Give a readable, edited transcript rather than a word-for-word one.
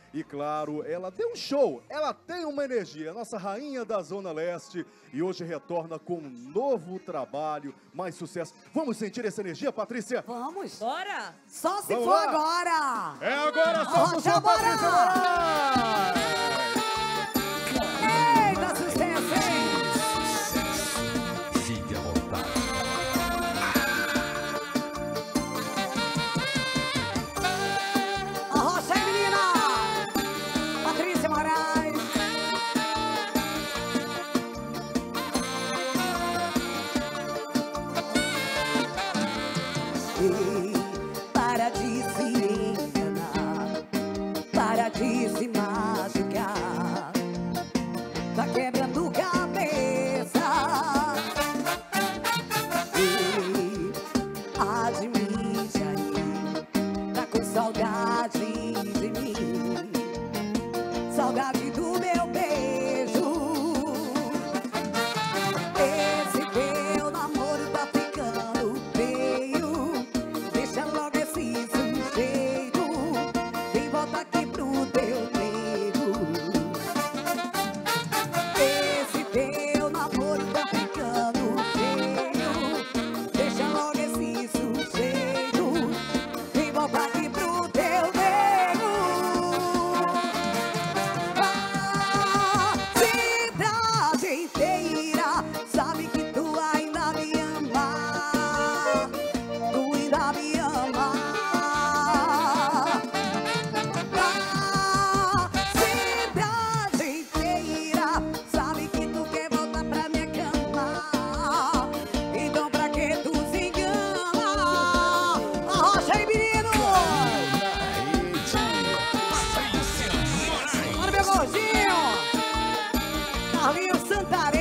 E claro, ela deu um show, ela tem uma energia, nossa rainha da Zona Leste, e hoje retorna com um novo trabalho, mais sucesso. Vamos sentir essa energia, Patrícia? Vamos. Bora! Só se Vamos for lá. agora. É agora, só Rocha, com sua bora. Patrícia Moraes! Eita, sucesso, hein? Fique à vontade. Rocha, menina. Patrícia Moraes. Ei, para de se enganar, para de se machucar, tá quebrando cabeça. Ei, admite aí, tá com saudade de mim, saudade do meu beijo. Esse teu namoro tá ficando feio, deixa logo esse sujeito, vem volta aqui pro teu meio. Esse teu namoro tá ficando feio, deixa logo esse sujeito, vem volta aqui pro teu meio. A cidade inteira sabe que tu ainda me ama, tu ainda me ama. A cidade inteira sabe que tu quer voltar pra minha cama, então pra que tu se engana? Arrocha aí, menino! Bora, meu gordinho! Carlinhos Santarém!